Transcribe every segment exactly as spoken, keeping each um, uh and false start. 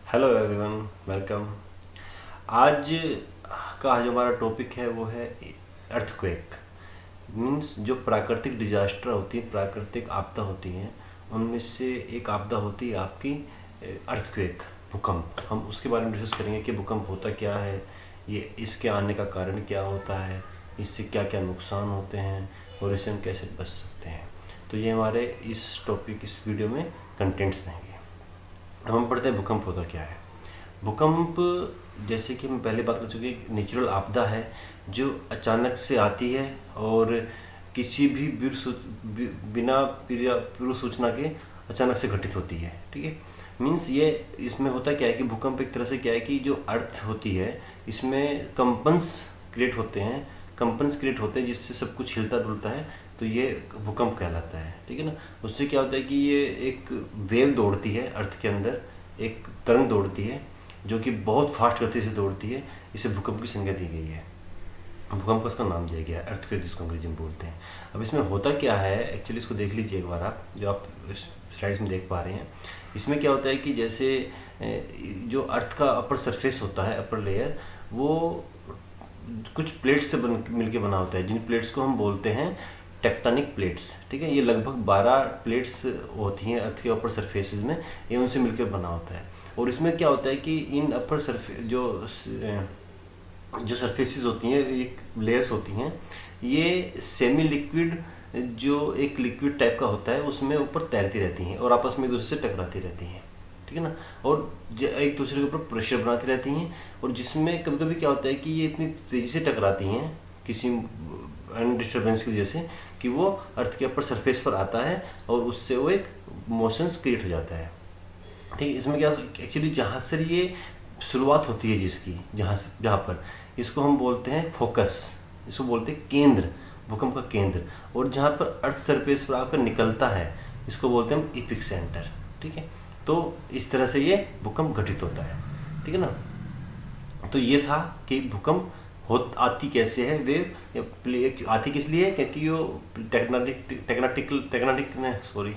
Hello everyone, welcome. आज का जो हमारा टॉपिक है वो है अर्थक्वेक। मीन्स जो प्राकृतिक डिजास्टर होती है, प्राकृतिक आपदा होती हैं, उनमें से एक आपदा होती है आपकी अर्थक्वेक, भूकंप। हम उसके बारे में डिस्कस करेंगे कि भूकंप होता क्या है, ये इसके आने का कारण क्या होता है, इससे क्या क्या नुकसान होते हैं और इससे हम कैसे बच सकते हैं। तो ये हमारे इस टॉपिक इस वीडियो में कंटेंट्स रहेंगे। अब हम पढ़ते हैं भूकंप होता क्या है। भूकंप, जैसे कि हम पहले बात कर चुके, नेचुरल आपदा है जो अचानक से आती है और किसी भी बिना पूर्व सूचना के अचानक से घटित होती है। ठीक है, मीन्स ये इसमें होता क्या है कि भूकंप एक तरह से क्या है कि जो अर्थ होती है इसमें कंपन्स क्रिएट होते हैं कंपन्स क्रिएट होते हैं जिससे सब कुछ हिलता डुलता है, तो ये भूकंप कहलाता है। ठीक है ना। उससे क्या होता है कि ये एक वेव दौड़ती है अर्थ के अंदर, एक तरंग दौड़ती है जो कि बहुत फास्ट गति से दौड़ती है, इसे भूकंप की संज्ञा दी गई है। भूकंप का इसका नाम दिया गया है अर्थक्वेक, जिसको अंग्रेजी में बोलते हैं। अब इसमें होता क्या है, एक्चुअली इसको देख लीजिए एक बार आप, जो आप स्लाइड्स में देख पा रहे हैं। इसमें क्या होता है कि जैसे जो अर्थ का अपर सरफेस होता है, अपर लेयर, वो कुछ प्लेट्स से बन मिलके बना होता है, जिन प्लेट्स को हम बोलते हैं टेक्टोनिक प्लेट्स। ठीक है, ये लगभग बारह प्लेट्स होती हैं अर्थ के अपर सरफेसेस में, ये उनसे मिलकर बना होता है। और इसमें क्या होता है कि इन अपर सरफेस जो जो सरफेसेस होती हैं, एक लेयर्स होती हैं, ये सेमी लिक्विड जो एक लिक्विड टाइप का होता है उसमें ऊपर तैरती रहती हैं और आपस में एक दूसरे से टकराती रहती हैं। ठीक है ना। और एक दूसरे के ऊपर प्रेशर बनाती रहती हैं, और जिसमें कभी कभी क्या होता है कि ये इतनी तेजी से टकराती हैं किसी डिस्टर्बेंस की वजह से कि वो अर्थ के ऊपर सरफेस पर आता है और उससे वो एक मोशंस क्रिएट हो जाता है। ठीक है, इसमें क्या एक्चुअली जहाँ से ये शुरुआत होती है जिसकी, जहाँ से जहाँ पर इसको हम बोलते हैं फोकस, इसको बोलते हैं केंद्र, भूकंप का केंद्र। और जहाँ पर अर्थ सरफेस पर आकर निकलता है इसको बोलते हैं हम एपिक सेंटर। ठीक है, तो इस तरह से ये भूकंप घटित होता है। ठीक है ना। तो ये था कि भूकंप हो आती कैसे है, वेव आती किस लिए, क्योंकि वो टेक्नाटिक टेक्नाटिकल टेक्नाटिक सॉरी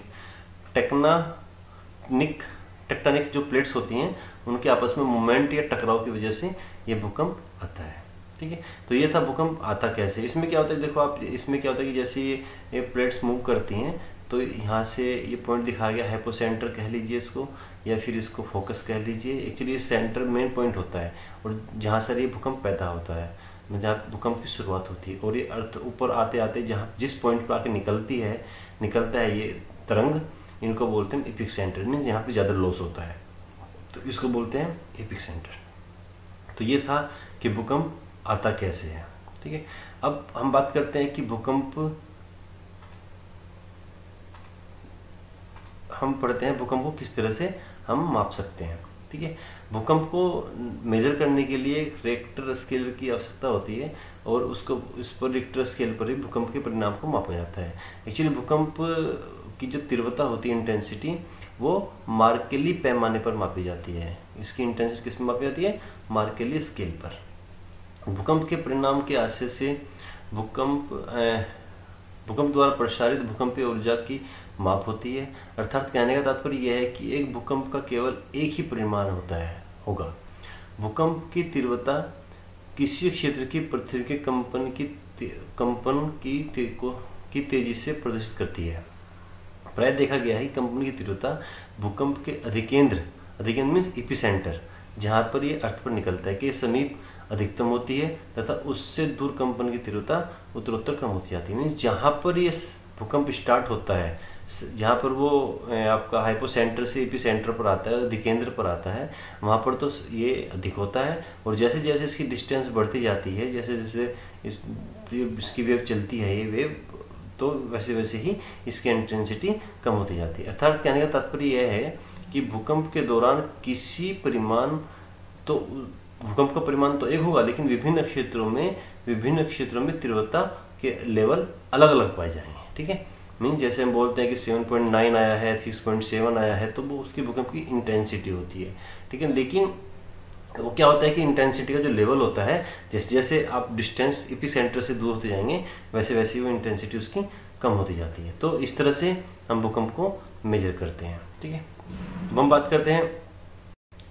टेक्नानिक टेक्टोनिक जो प्लेट्स होती हैं उनके आपस में मूवमेंट या टकराव की वजह से ये भूकंप आता है। ठीक है, तो ये था भूकंप आता कैसे। इसमें क्या होता है, देखो आप, इसमें क्या होता है कि जैसे ये, ये प्लेट्स मूव करती हैं, तो यहाँ से ये पॉइंट दिखाया गया, हाइपोसेंटर कह लीजिए इसको, या फिर इसको फोकस कह लीजिए। एक्चुअली ये सेंटर मेन पॉइंट होता है और जहाँ से ये भूकंप पैदा होता है, जहाँ भूकंप की शुरुआत होती है। और ये अर्थ ऊपर आते आते जहाँ जिस पॉइंट पर आके निकलती है निकलता है ये तरंग, इनको बोलते हैं एपिक सेंटर, मीन्स यहाँ पे ज़्यादा लॉस होता है, तो इसको बोलते हैं एपिक सेंटर। तो ये था कि भूकंप आता कैसे है। ठीक है, अब हम बात करते हैं कि भूकंप, हम पढ़ते हैं भूकंप को किस तरह से हम माप सकते हैं। ठीक है, भूकंप को मेजर करने के लिए रिक्टर स्केल की आवश्यकता होती है और उसको उस पर रिक्टर स्केल पर ही भूकंप के परिणाम को मापा जाता है। एक्चुअली भूकंप की जो तीव्रता होती है, इंटेंसिटी, वो मार्केली पैमाने पर मापी जाती है। इसकी इंटेंसिटी किस में मापी जाती है, मार्केली स्केल पर। भूकंप के परिणाम के आशय से भूकंप भूकंप द्वारा प्रसारित भूकंपीय ऊर्जा की माप होती है। अर्थात कहने का तात्पर्य यह है कि एक भूकंप का केवल एक ही परिमाण होता है होगा। भूकंप की तीव्रता किसी क्षेत्र की पृथ्वी के कंपन की कंपन की ते, को की तेजी से प्रदर्शित करती है। प्राय देखा गया है कि कंपन की तीव्रता भूकंप के अधिकेंद्र, अधिकेंद्र मीन्स एपिसेंटर, जहाँ पर ये अर्थ पर निकलता है, के समीप अधिकतम होती है तथा उससे दूर कंपन की तीव्रता उत्तरोत्तर कम होती जाती है। मीन्स जहाँ पर ये भूकंप स्टार्ट होता है, जहाँ पर वो आपका हाइपोसेंटर से एपी सेंटर पर आता है, अधिकेंद्र पर आता है, वहाँ पर तो ये अधिक होता है। और जैसे जैसे इसकी डिस्टेंस बढ़ती जाती है, जैसे जैसे इस इसकी वेव चलती है, ये वेव, तो वैसे वैसे ही इसकी इंटेंसिटी कम होती जाती है। अर्थात कहने का तात्पर्य यह है कि भूकंप के दौरान किसी परिमाण, तो भूकंप का परिमाण तो एक होगा, लेकिन विभिन्न क्षेत्रों में विभिन्न क्षेत्रों में तीव्रता के लेवल अलग अलग पाए जाएंगे। ठीक है, मीन्स जैसे हम बोलते हैं कि सात पॉइंट नौ आया है, छह पॉइंट सात आया है, तो वो उसकी भूकंप की इंटेंसिटी होती है। ठीक है, लेकिन वो क्या होता है कि इंटेंसिटी का जो लेवल होता है, जैसे जैसे आप डिस्टेंस एपी सेंटर से दूर होते जाएंगे, वैसे वैसे वो इंटेंसिटी उसकी कम होती जाती है। तो इस तरह से हम भूकंप को मेजर करते हैं। ठीक है, अब हम बात करते हैं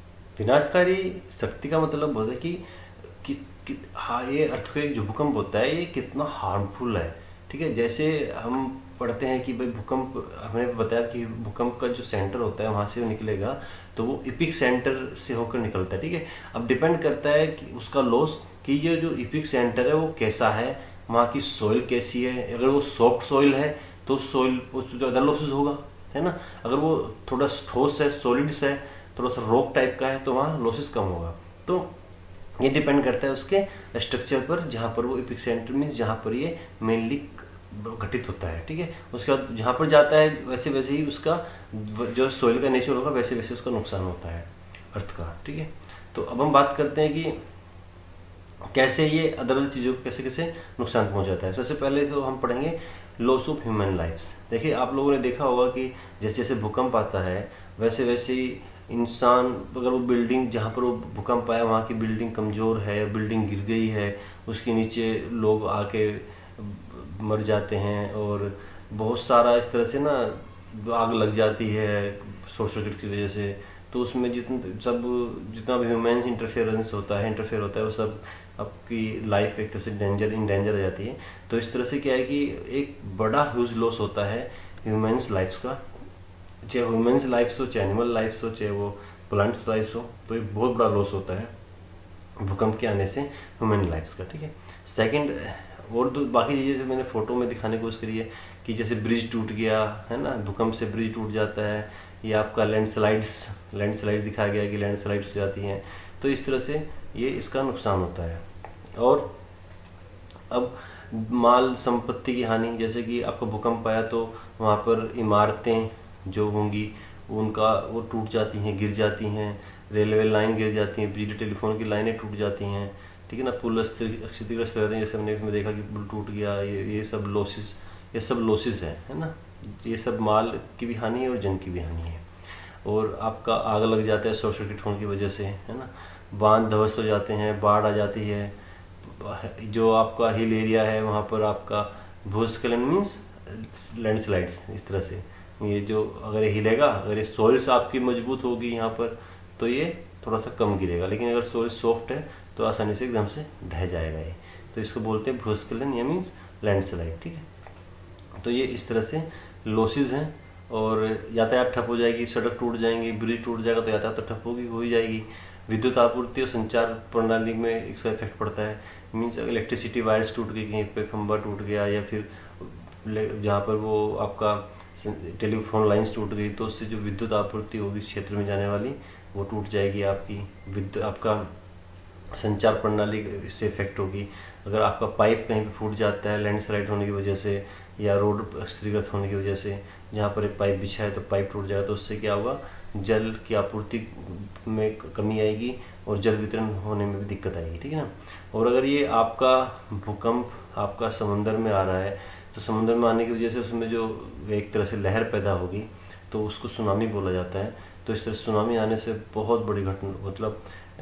विनाशकारी शक्ति का मतलब होता है कि, कि, कि हाँ ये अर्थक्वेक जो भूकंप होता है ये कितना हार्मफुल है। ठीक है, जैसे हम पढ़ते हैं कि भाई भूकंप, हमें बताया कि भूकंप का जो सेंटर होता है वहाँ से वो निकलेगा तो वो इपिक सेंटर से होकर निकलता है। ठीक है, अब डिपेंड करता है कि उसका लॉस कि ये जो इपिक सेंटर है वो कैसा है, वहाँ की सॉइल कैसी है। अगर वो सॉफ्ट सॉइल है तो सॉइल उस ज़्यादा लॉसेस होगा, है ना। अगर वो थोड़ा ठोस है, सॉलिड्स है, थोड़ा सा रॉक टाइप का है तो वहाँ लॉसेस कम होगा। तो ये डिपेंड करता है उसके स्ट्रक्चर पर, जहाँ पर वो इपिक सेंटर मीन्स जहाँ पर ये मेनली घटित होता है। ठीक है, उसके बाद जहाँ पर जाता है वैसे वैसे ही उसका जो सॉइल का नेचर होगा वैसे वैसे उसका नुकसान होता है अर्थ का। ठीक है, तो अब हम बात करते हैं कि कैसे ये अदर अदर चीज़ों को कैसे कैसे नुकसान पहुंचाता है। सबसे पहले तो हम पढ़ेंगे लॉस ऑफ ह्यूमन लाइफ्स। देखिए आप लोगों ने देखा होगा कि जैसे जैसे भूकंप आता है वैसे वैसे ही इंसान, अगर वो बिल्डिंग जहाँ पर वो भूकंप आया वहाँ की बिल्डिंग कमज़ोर है, बिल्डिंग गिर गई है, उसके नीचे लोग आके मर जाते हैं और बहुत सारा इस तरह से ना आग लग जाती है शॉर्ट सर्किट की वजह से। तो उसमें जितने सब जितना भी ह्यूमन इंटरफेरेंस होता है इंटरफेयर होता है वो सब आपकी लाइफ एक तरह से डेंजर इन डेंजर आ जाती है। तो इस तरह से क्या है कि एक बड़ा ह्यूज लॉस होता है ह्यूमन्स लाइफ्स का, चाहे ह्यूमन्स लाइफ्स हो, चाहे एनिमल लाइफ्स हो, चाहे वो प्लांट्स लाइफ्स हो, तो एक बहुत बड़ा लॉस होता है भूकंप के आने से ह्यूमन लाइफ्स का। ठीक है, सेकंड और तो बाकी चीज़ें जो मैंने फोटो में दिखाने की कोशिश करी है कि जैसे ब्रिज टूट गया है ना, भूकंप से ब्रिज टूट जाता है, या आपका लैंडस्लाइड्स लैंडस्लाइड्स दिखाया गया कि लैंडस्लाइड्स हो जाती हैं। तो इस तरह से ये इसका नुकसान होता है। और अब माल संपत्ति की हानि, जैसे कि आपका भूकंप आया तो वहाँ पर इमारतें जो होंगी उनका वो टूट जाती हैं, गिर जाती हैं, रेलवे लाइन गिर जाती हैं, बिजली टेलीफोन की लाइनें टूट जाती हैं। ठीक है ना, पुल क्षतिग्रस्त रहते हैं, जैसे हमने इसमें देखा कि पुल टूट गया, ये ये सब लॉसेस ये सब लॉसेस है है ना। ये सब माल की भी हानि है और जन की भी हानि है। और आपका आग लग जाता है शॉर्ट सर्किट होने की वजह से, है ना। बांध ध्वस्त हो जाते हैं, बाढ़ आ जाती है, जो आपका हिल एरिया है वहाँ पर आपका भूस्खलन मीन्स लैंडस्लाइड्स। इस तरह से ये जो अगर ये हिलेगा, अगर ये सोइल्स आपकी मजबूत होगी यहाँ पर तो ये थोड़ा सा कम गिरेगा, लेकिन अगर सोइल सॉफ्ट है तो आसानी से एकदम से ढह जाएगा ये। तो इसको बोलते हैं भूस्खलन या मीन्स लैंडस्लाइड। ठीक है, तो ये इस तरह से लॉसेस हैं। और यातायात ठप हो जाएगी, सड़क टूट जाएंगी, ब्रिज टूट जाएगा तो यातायात तो ठप होगी हो ही जाएगी। विद्युत आपूर्ति और संचार प्रणाली में इसका इफेक्ट पड़ता है, मीन्स इलेक्ट्रिसिटी वायर्स टूट गई, कहीं पे खंभा टूट गया, या फिर जहाँ पर वो आपका टेलीफोन लाइंस टूट गई तो उससे जो विद्युत आपूर्ति होगी क्षेत्र में जाने वाली वो टूट जाएगी। आपकी विद्युत आपका संचार प्रणाली इससे इफेक्ट होगी। अगर आपका पाइप कहीं पे फूट जाता है लैंडस्लाइड होने की वजह से या रोड क्षतिग्रस्त होने की वजह से, जहाँ पर एक पाइप बिछा है तो पाइप टूट जाएगा तो उससे क्या होगा, जल की आपूर्ति में कमी आएगी और जल वितरण होने में भी दिक्कत आएगी। ठीक है ना। और अगर ये आपका भूकंप आपका समुंदर में आ रहा है तो समुद्र में आने की वजह से उसमें जो एक तरह से लहर पैदा होगी तो उसको सुनामी बोला जाता है। तो इस तरह सुनामी आने से बहुत बड़ी घटना, मतलब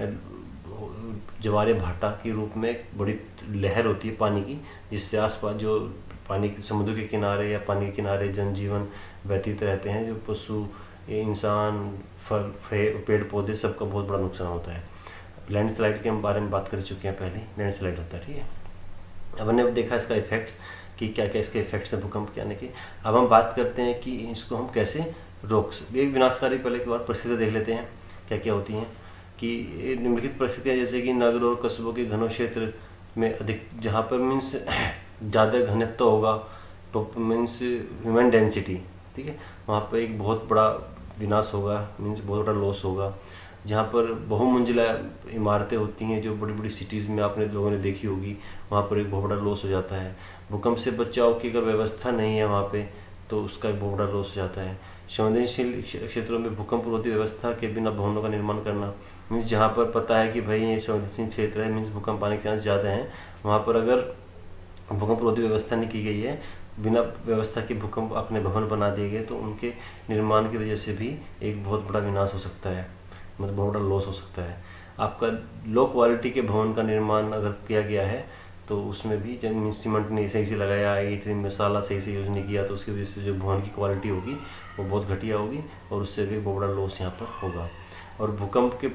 ज्वारे भाटा के रूप में एक बड़ी लहर होती है पानी की, जिससे आसपास जो पानी समुद्र के किनारे या पानी के किनारे जनजीवन व्यतीत रहते हैं, जो पशु इंसान फल पेड़ पौधे सबका बहुत बड़ा नुकसान होता है। लैंडस्लाइड के हम बारे में बात कर चुके हैं पहले, लैंडस्लाइड होता है। ठीक है, अब हमने देखा इसका इफेक्ट्स कि क्या क्या इसके इफेक्ट्स हैं भूकंप के आने के। अब हम बात करते हैं कि इसको हम कैसे रोक सकते। एक विनाशकारी पहले की बार परिस्थितियाँ देख लेते हैं क्या क्या होती हैं। कि निम्नलिखित परिस्थितियाँ जैसे कि नगर और कस्बों के घनों क्षेत्र में अधिक, जहाँ पर मीन्स ज़्यादा घनत्व होगा तो मीन्स ह्यूमन डेंसिटी, ठीक है, वहाँ पर एक बहुत बड़ा विनाश होगा, मीन्स बहुत बड़ा लॉस होगा। जहाँ पर बहुमंजिला इमारतें होती हैं जो बड़ी बड़ी सिटीज़ में आपने लोगों ने देखी होगी, वहाँ पर एक बहुत बड़ा लॉस हो जाता है। भूकंप से बचाव की अगर व्यवस्था नहीं है वहाँ पे तो उसका एक बहुत बड़ा लॉस हो जाता है। संवेदनशील क्षेत्रों में भूकंप रोधी व्यवस्था के बिना भवनों का निर्माण करना, मीन्स जहाँ पर पता है कि भाई ये संवेदनशील क्षेत्र है, मीन्स भूकंप आने के चांस ज़्यादा हैं, वहाँ पर अगर भूकंप रोधी व्यवस्था नहीं की गई है, बिना व्यवस्था के भूकंप अपने भवन बना दिए गए तो उनके निर्माण की वजह से भी एक बहुत बड़ा विनाश हो सकता है, मतलब बहुत बड़ा लॉस हो सकता है। आपका लो क्वालिटी के भवन का निर्माण अगर किया गया है तो उसमें भी जब सीमेंट ने सही से लगाया, ईंट मसाला सही से यूज़ नहीं किया तो उसकी वजह से जो भवन की क्वालिटी होगी वो बहुत घटिया होगी और उससे भी बहुत बड़ा लॉस यहाँ पर होगा। और भूकंप के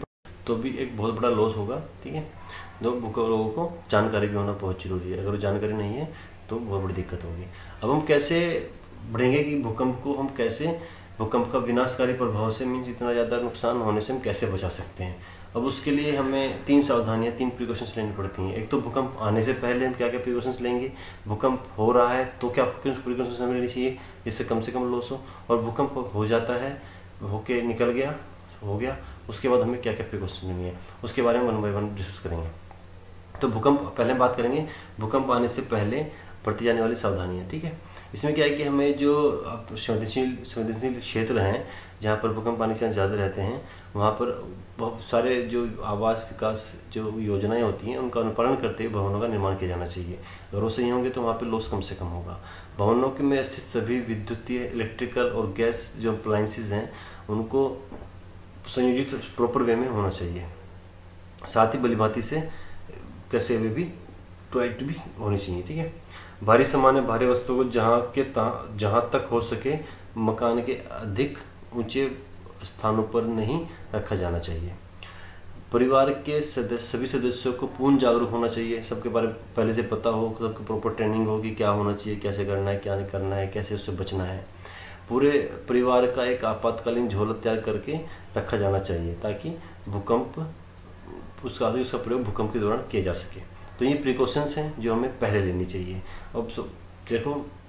तो भी एक बहुत बड़ा लॉस होगा। ठीक है, तो लोगों को जानकारी भी होना बहुत जरूरी है। अगर जानकारी नहीं है तो बहुत बड़ी दिक्कत होगी। अब हम कैसे बढ़ेंगे कि भूकंप को हम कैसे भूकंप का विनाशकारी प्रभाव से मीन्स इतना ज़्यादा नुकसान होने से हम कैसे बचा सकते हैं। अब उसके लिए हमें तीन सावधानियां, तीन प्रिकॉशंस लेनी पड़ती हैं। एक तो भूकंप आने से पहले हम क्या क्या प्रिकॉशंस लेंगे, भूकंप हो रहा है तो क्या प्रिकॉशंस हमें लेनी चाहिए जिससे कम से कम लॉस हो, और भूकंप हो जाता है, होके निकल गया, हो गया, उसके बाद हमें क्या क्या प्रिकॉशंस लेनी है, उसके बारे में वन बाय वन डिस्कस करेंगे। तो भूकंप पहले बात करेंगे भूकंप आने से पहले बरती जाने वाली सावधानियाँ। ठीक है, इसमें क्या है कि हमें जो संवेदनशील संवेदनशील क्षेत्र हैं जहाँ पर भूकंप आने के चांस ज़्यादा रहते हैं, वहाँ पर बहुत सारे जो आवास विकास जो योजनाएं होती हैं उनका अनुपालन करते हुए भवनों का निर्माण किया जाना चाहिए। अगर वो सही होंगे तो वहाँ पर लॉस कम से कम होगा। भवनों के में स्थित सभी विद्युतीय, इलेक्ट्रिकल और गैस जो अप्लायंसेज हैं उनको संयोजित प्रॉपर वे में होना चाहिए। साथ ही भलीभांति से कैसे वे भी टॉयलेट भी होनी चाहिए। ठीक है, भारी सामान है, भारी वस्तुओं को जहाँ के जहाँ तक हो सके मकान के अधिक ऊंचे स्थानों पर नहीं रखा जाना चाहिए। परिवार के सदस्य सभी सदस्यों को पूर्ण जागरूक होना चाहिए, सबके बारे में पहले से पता हो, सबको प्रॉपर ट्रेनिंग हो कि क्या होना चाहिए, कैसे करना है, क्या नहीं करना है, कैसे उससे बचना है। पूरे परिवार का एक आपातकालीन झोला तैयार करके रखा जाना चाहिए ताकि भूकंप उसका उसका प्रयोग भूकंप के दौरान किया जा सके। तो ये प्रिकॉशंस हैं जो हमें पहले लेनी चाहिए। अब तो देखो,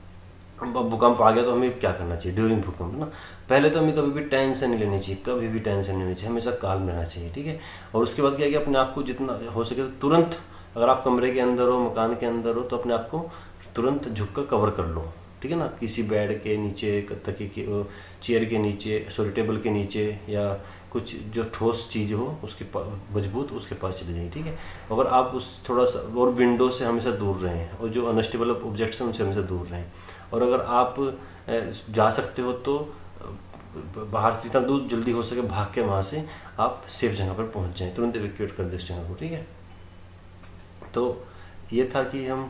अब भूकंप आ गया तो हमें क्या करना चाहिए ड्यूरिंग भूकंप ना। पहले तो हमें कभी भी टेंशन नहीं लेनी चाहिए, कभी भी टेंशन नहीं लेनी चाहिए, हमेशा काल्म रहना चाहिए। ठीक है, और उसके बाद क्या है कि अपने आप को जितना हो सके तुरंत, अगर आप कमरे के अंदर हो, मकान के अंदर हो, तो अपने आप को तुरंत झुक कर कवर कर लो। ठीक है ना, किसी बेड के नीचे, तकिए के, चेयर के नीचे, सॉरी टेबल के नीचे, या कुछ जो ठोस चीज़ हो उसके मजबूत उसके पास चले जाइए। ठीक है, अगर आप उस थोड़ा सा और विंडो से हमेशा दूर रहें, और जो अनस्टेबल ऑब्जेक्ट्स हैं उनसे हमेशा दूर रहें। और अगर आप जा सकते हो तो बाहर से जितना दूर जल्दी हो सके भाग के वहाँ से आप सेफ जगह पर पहुँच जाएं, तुरंत इवैक्यूएट कर दें उस जगह को। ठीक है, तो ये था कि हम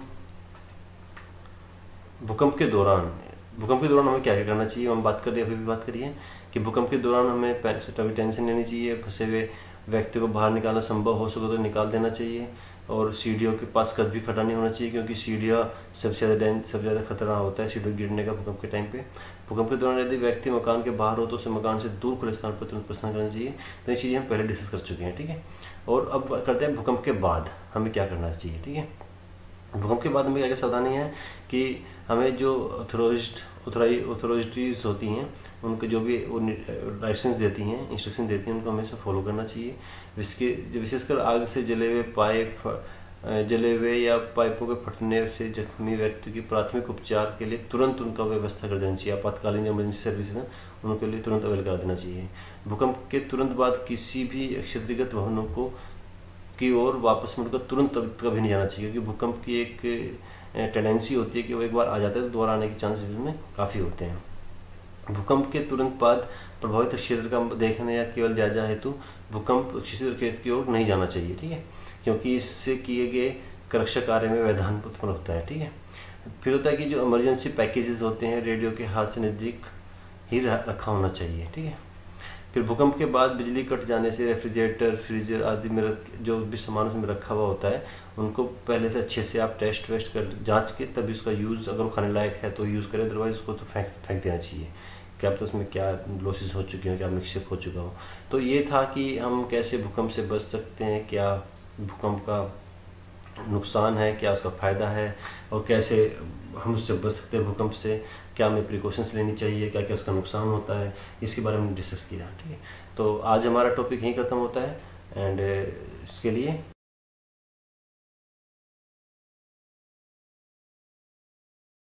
भूकंप के दौरान भूकंप के दौरान हमें क्या क्या करना चाहिए। हम बात कर रहे हैं, अभी भी बात करिए कि भूकंप के दौरान हमें कभी टेंशन लेनी चाहिए, फंसे हुए व्यक्ति को बाहर निकालना संभव हो सके तो निकाल देना चाहिए, और सीढ़ियों के पास कद भी खड़ा नहीं होना चाहिए क्योंकि सीढ़ियाँ सबसे ज़्यादा सबसे ज़्यादा खतरा होता है सीढ़ियों गिरने का भूकंप के टाइम पे। भूकंप के दौरान यदि व्यक्ति मकान के बाहर हो तो उसे मकान से दूर खुले स्थान पर तुरंत प्रस्थान करना चाहिए। तो ये चीज़ें हम पहले डिस्कस कर चुके हैं। ठीक है, और अब करते हैं भूकंप के बाद हमें क्या करना चाहिए। ठीक है, भूकंप के बाद हमें क्या क्या सावधानी है कि हमें जो ऑथोराइज्ड ऑथोरिटीज़ होती हैं उनके जो भी वो लाइसेंस देती हैं, इंस्ट्रक्शन देती हैं, उनको हमेशा फॉलो करना चाहिए। जिसके विशेषकर आग से जले हुए पाइप जले हुए या पाइपों के फटने से जख्मी व्यक्ति की प्राथमिक उपचार के लिए तुरंत उनका व्यवस्था कर देना चाहिए। आपातकालीन इमरजेंसी सर्विसेज हैं उनके लिए तुरंत अवेल करा देना चाहिए। भूकंप के तुरंत बाद किसी भी क्षतिग्रस्त भवनों को की ओर वापस मुड़कर तुरंत कभी नहीं जाना चाहिए, क्योंकि भूकंप की एक टेंडेंसी होती है कि वो एक बार आ जाता है तो दोबारा आने के चांसेस में काफ़ी होते हैं। भूकंप के तुरंत बाद प्रभावित क्षेत्र का देखने या केवल जायजा हेतु भूकंप क्षेत्र की ओर नहीं जाना चाहिए। ठीक है, क्योंकि इससे किए गए सुरक्षा कार्य में व्यवधान उत्पन्न होता है। ठीक है, फिर होता है कि जो इमरजेंसी पैकेजेस होते हैं रेडियो के हाथ से नज़दीक ही रखा होना चाहिए। ठीक है, फिर भूकंप के बाद बिजली कट जाने से रेफ्रिजरेटर, फ्रीजर आदि में जो भी सामान उसमें रखा हुआ होता है उनको पहले से अच्छे से आप टेस्ट वेस्ट कर जांच के तभी उसका यूज़, अगर खाने लायक है तो यूज़ करें, अदरवाइज उसको तो फेंक फेंक देना चाहिए। क्या तो उसमें क्या लॉसेस हो चुके हैं, क्या मिक्सअप हो चुका हो। तो ये था कि हम कैसे भूकंप से बच सकते हैं, क्या भूकंप का नुकसान है, क्या उसका फ़ायदा है, और कैसे हम उससे बच सकते हैं भूकंप से, क्या हमें प्रिकॉशंस लेनी चाहिए, क्या क्या उसका नुकसान होता है, इसके बारे में डिस्कस किया। ठीक है, तो आज हमारा टॉपिक यहीं ख़त्म होता है एंड इसके लिए